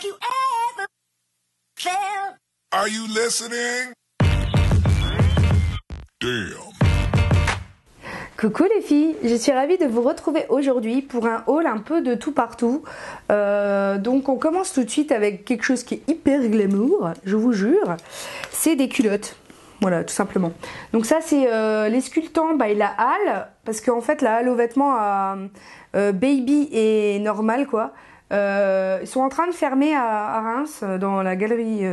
you ever felt. Are you listening? Damn. Coucou les filles, je suis ravie de vous retrouver aujourd'hui pour un haul un peu de tout partout. Donc on commence tout de suite avec quelque chose qui est hyper glamour, je vous jure. C'est des culottes, voilà tout simplement. Donc ça c'est les sculptants by la halle, parce qu'en fait la halle aux vêtements à baby et normal quoi. Ils sont en train de fermer à Reims dans la galerie,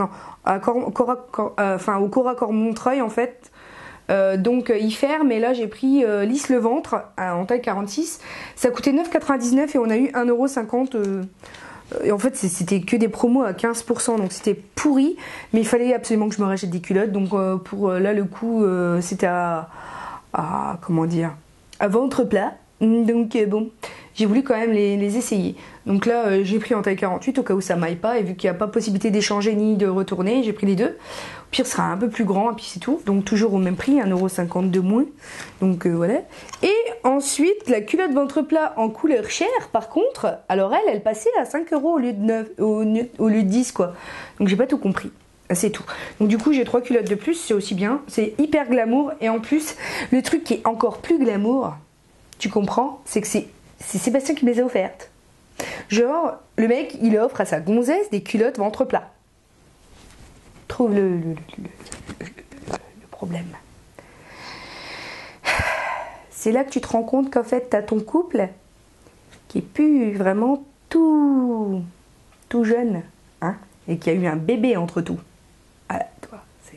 au Cora Cor Montreuil en fait. Donc ils ferment et là j'ai pris lisse le ventre en taille 46. Ça coûtait 9,99 et on a eu 1,50 €. Et en fait c'était que des promos à 15%, donc c'était pourri. Mais il fallait absolument que je me rachète des culottes. Donc pour là le coup c'était à comment dire, à ventre plat. Donc bon, j'ai voulu quand même les essayer. Donc là j'ai pris en taille 48 au cas où ça m'aille pas, et vu qu'il n'y a pas possibilité d'échanger ni de retourner, j'ai pris les deux. Au pire ce sera un peu plus grand et puis c'est tout. Donc toujours au même prix, 1,50 € de moins. Donc voilà. Et ensuite la culotte ventre plat en couleur chair par contre, alors elle passait à 5 € au lieu de 9, au lieu de 10 quoi. Donc j'ai pas tout compris. C'est tout. Donc du coup j'ai 3 culottes de plus, c'est aussi bien. C'est hyper glamour et en plus le truc qui est encore plus glamour, tu comprends, c'est que c'est Sébastien qui me les a offertes. Genre, le mec, il offre à sa gonzesse des culottes ventre plat. Trouve le problème. C'est là que tu te rends compte qu'en fait, t'as ton couple qui est plus vraiment tout jeune, hein, et qu'il y a eu un bébé entre tout. Voilà, toi,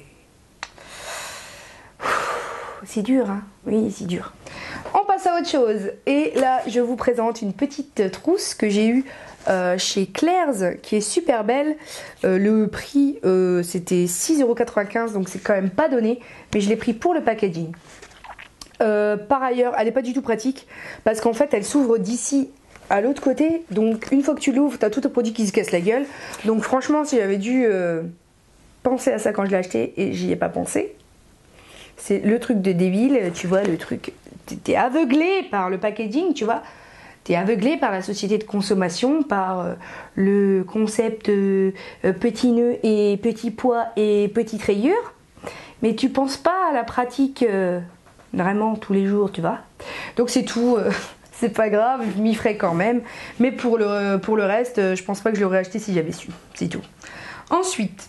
c'est dur, hein. Oui, c'est dur. On passe à autre chose. Et là, je vous présente une petite trousse que j'ai eue chez Claire's, qui est super belle. Le prix, c'était 6,95 €, donc c'est quand même pas donné. Mais je l'ai pris pour le packaging. Par ailleurs, elle n'est pas du tout pratique, parce qu'en fait, elle s'ouvre d'ici à l'autre côté. Donc, une fois que tu l'ouvres, tu as tout un produit qui se casse la gueule. Donc, franchement, si j'avais dû penser à ça quand je l'ai acheté, et j'y ai pas pensé. C'est le truc de débile, tu vois, le truc. T'es aveuglé par le packaging, tu vois. T'es aveuglé par la société de consommation, par le concept petit nœud et petit poids et petite rayure. Mais tu penses pas à la pratique vraiment tous les jours, tu vois. Donc c'est tout. C'est pas grave, je m'y ferai quand même. Mais pour le reste, je pense pas que je l'aurais acheté si j'avais su. C'est tout. Ensuite,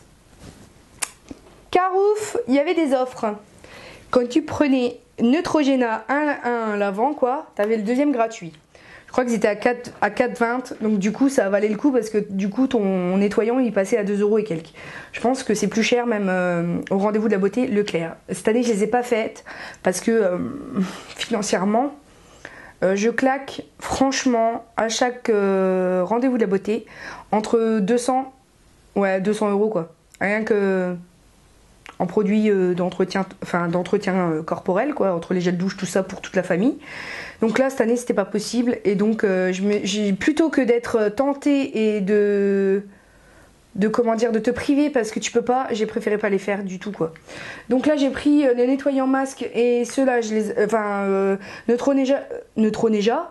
Carouf, il y avait des offres. Quand tu prenais Neutrogena 1 l'avant quoi, t'avais le deuxième gratuit. Je crois que c'était à 4,20, donc du coup ça valait le coup parce que du coup ton nettoyant il passait à 2 € et quelques. Je pense que c'est plus cher même au rendez-vous de la beauté Leclerc. Cette année je les ai pas faites parce que financièrement je claque franchement à chaque rendez-vous de la beauté entre 200 € quoi. Rien que en produits d'entretien corporel quoi, entre les gels douche tout ça pour toute la famille. Donc là cette année c'était pas possible et donc j'ai plutôt que d'être tentée et de te priver parce que tu peux pas, j'ai préféré pas les faire du tout quoi. Donc là j'ai pris les nettoyants masques et ceux-là je les Neutrogena,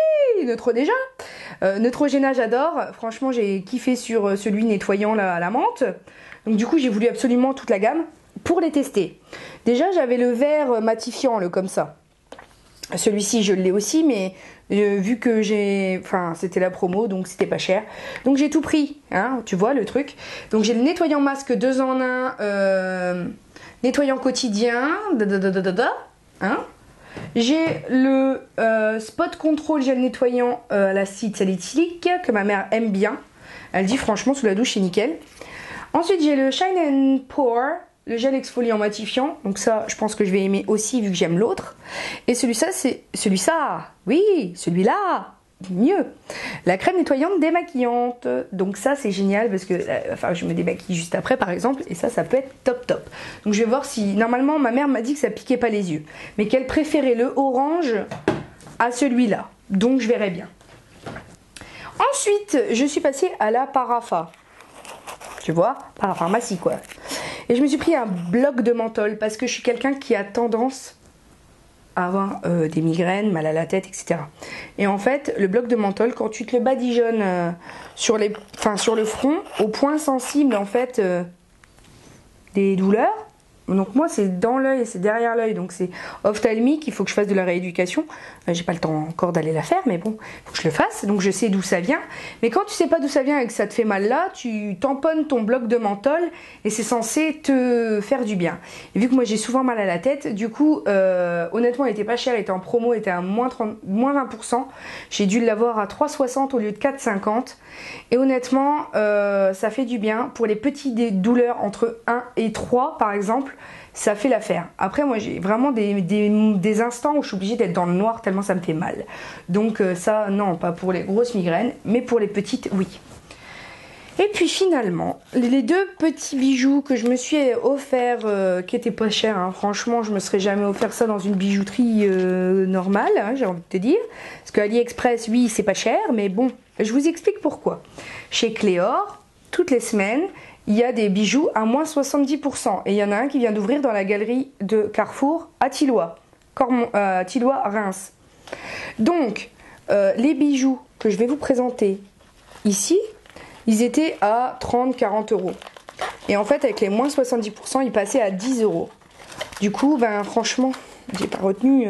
Neutrogena j'adore, franchement j'ai kiffé sur celui nettoyant là, à la menthe. Donc du coup j'ai voulu absolument toute la gamme pour les tester. Déjà j'avais le vert matifiant comme ça. Celui-ci je l'ai aussi mais vu que c'était la promo donc c'était pas cher. Donc j'ai tout pris, hein, tu vois le truc. Donc j'ai le nettoyant masque 2 en 1, nettoyant quotidien, hein. J'ai le spot control gel nettoyant à l'acide salicylique que ma mère aime bien. Elle dit franchement sous la douche c'est nickel. Ensuite j'ai le Shine and Pour, le gel exfoliant matifiant. Donc ça je pense que je vais aimer aussi vu que j'aime l'autre. Et celui-là, oui, celui-là, mieux. La crème nettoyante démaquillante. Donc ça c'est génial parce que je me démaquille juste après par exemple. Et ça peut être top top. Donc je vais voir si, normalement ma mère m'a dit que ça piquait pas les yeux. Mais qu'elle préférait le orange à celui-là. Donc je verrai bien. Ensuite je suis passée à la Parafa. Tu vois, parapharmacie quoi. Et je me suis pris un bloc de menthol parce que je suis quelqu'un qui a tendance avoir des migraines, mal à la tête, etc. Et en fait, le bloc de menthol, quand tu te le badigeonnes sur le front, au point sensible en fait des douleurs. Donc moi c'est dans l'œil et c'est derrière l'œil, donc c'est ophtalmique, il faut que je fasse de la rééducation. J'ai pas le temps encore d'aller la faire, mais bon, il faut que je le fasse, donc je sais d'où ça vient. Mais quand tu sais pas d'où ça vient et que ça te fait mal là, tu tamponnes ton bloc de menthol et c'est censé te faire du bien. Et vu que moi j'ai souvent mal à la tête, du coup honnêtement il était pas cher, il était en promo, il était à moins 20%. J'ai dû l'avoir à 3,60 au lieu de 4,50. Et honnêtement ça fait du bien pour les petites douleurs entre 1 et 3 par exemple. Ça fait l'affaire. Après, moi, j'ai vraiment des instants où je suis obligée d'être dans le noir tellement ça me fait mal. Donc ça, non, pas pour les grosses migraines, mais pour les petites, oui. Et puis finalement, les deux petits bijoux que je me suis offert, qui étaient pas chers, hein, franchement, je me serais jamais offert ça dans une bijouterie normale, hein, j'ai envie de te dire. Parce que AliExpress, oui, c'est pas cher, mais bon, je vous explique pourquoi. Chez Cléor, toutes les semaines, il y a des bijoux à moins 70%. Et il y en a un qui vient d'ouvrir dans la galerie de Carrefour à Thillois, Reims. Donc, les bijoux que je vais vous présenter ici, ils étaient à 30-40 euros. Et en fait, avec les moins 70%, ils passaient à 10 euros. Du coup, ben franchement, j'ai pas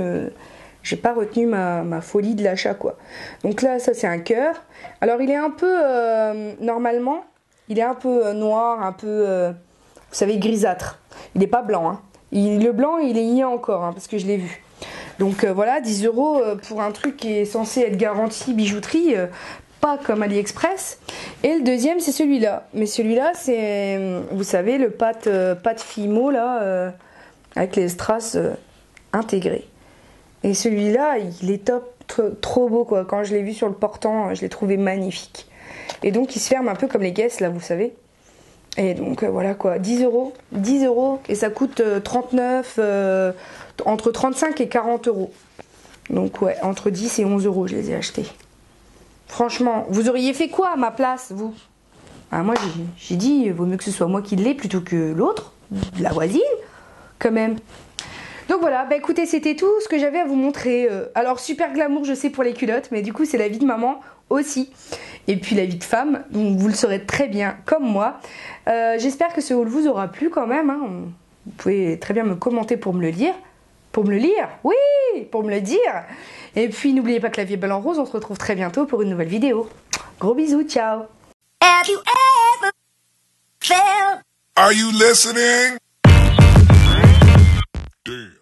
retenu ma folie de l'achat, quoi. Donc là, ça c'est un cœur. Alors, il est un peu, normalement, il est un peu noir, un peu, vous savez, grisâtre. Il n'est pas blanc, hein. Le blanc, il y a encore, hein, parce que je l'ai vu. Donc voilà, 10 euros pour un truc qui est censé être garanti bijouterie, pas comme AliExpress. Et le deuxième, c'est celui-là. Mais celui-là, c'est, vous savez, le pâte Fimo, là, avec les strass intégrés. Et celui-là, il est top, trop beau, quoi. Quand je l'ai vu sur le portant, je l'ai trouvé magnifique. Et donc il se ferme un peu comme les Guess là, vous savez. Et donc voilà quoi, 10 euros, et ça coûte 39, entre 35 et 40 euros. Donc ouais, entre 10 et 11 euros je les ai achetés. Franchement, vous auriez fait quoi à ma place, vous? Moi j'ai dit, vaut mieux que ce soit moi qui l'ai plutôt que l'autre, la voisine, quand même. Donc voilà, bah écoutez, c'était tout ce que j'avais à vous montrer. Alors super glamour, je sais, pour les culottes, mais du coup c'est la vie de maman aussi. Et puis la vie de femme, donc vous le saurez très bien comme moi. J'espère que ce haul vous aura plu quand même, hein. Vous pouvez très bien me commenter pour me le dire. Pour me le lire, oui, pour me le dire. Et puis n'oubliez pas que la vie est belle en rose, on se retrouve très bientôt pour une nouvelle vidéo. Gros bisous, ciao. Have you ever felt? Are you listening? Damn.